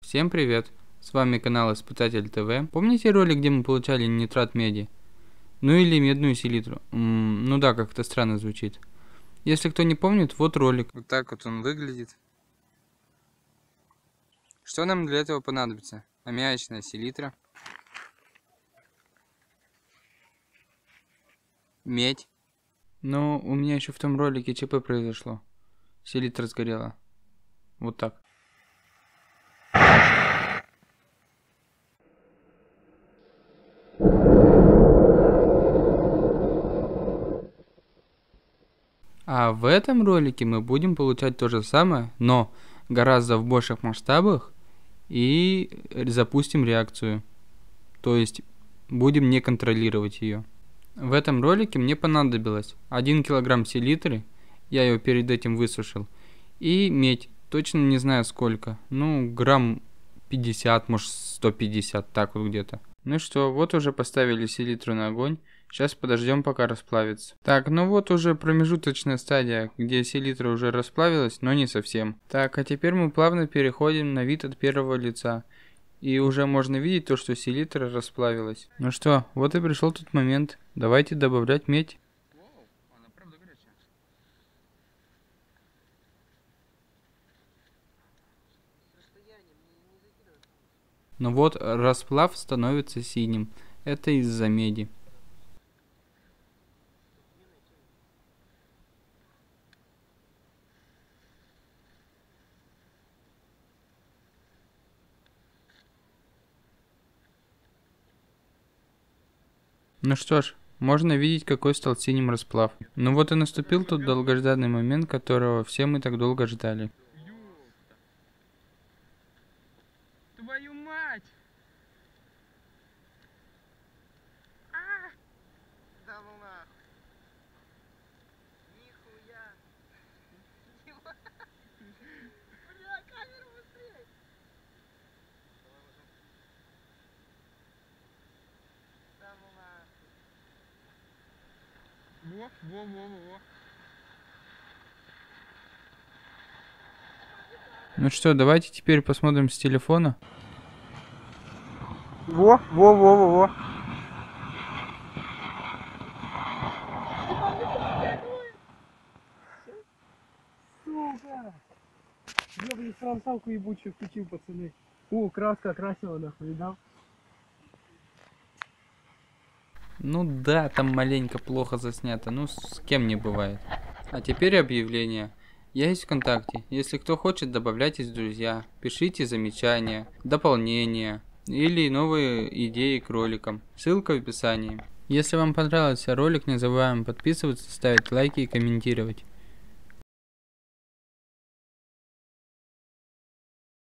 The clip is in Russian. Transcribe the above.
Всем привет! С вами канал Испытатель ТВ. Помните ролик, где мы получали нитрат меди? Ну или медную селитру? Ну да, как-то странно звучит. Если кто не помнит, вот ролик. Вот так вот он выглядит. Что нам для этого понадобится? Аммиачная селитра. Медь. Но у меня еще в том ролике ЧП произошло. Селитра сгорела. Вот так. А в этом ролике мы будем получать то же самое, но гораздо в больших масштабах и запустим реакцию. То есть будем не контролировать ее. В этом ролике мне понадобилось 1 килограмм селитры, я ее перед этим высушил, и медь, точно не знаю сколько, ну грамм 50, может 150, так вот где-то. Ну что, вот уже поставили селитру на огонь. Сейчас подождем, пока расплавится. Так, ну вот уже промежуточная стадия, где селитра уже расплавилась, но не совсем. Так, а теперь мы плавно переходим на вид от первого лица. И уже можно видеть то, что селитра расплавилась. Ну что, вот и пришел тот момент. Давайте добавлять медь. Ну вот, расплав становится синим. Это из-за меди. Ну что ж, можно видеть, какой стал синим расплав. Ну вот и наступил тот долгожданный момент, которого все мы так долго ждали. Твою мать! Да ну нахуй! Нихуя! Бля, камеру быстрее! Да ну нахуй! Во! Ну что, давайте теперь посмотрим с телефона. Во! Сука! Я, блин, фронталку ебучую включил, пацаны. О, краска окрасила, нахуй, видал? Ну да, там маленько плохо заснято, ну с кем не бывает. А теперь объявление. Я есть ВКонтакте. Если кто хочет, добавляйтесь в друзья. Пишите замечания, дополнения или новые идеи к роликам. Ссылка в описании. Если вам понравился ролик, не забываем подписываться, ставить лайки и комментировать.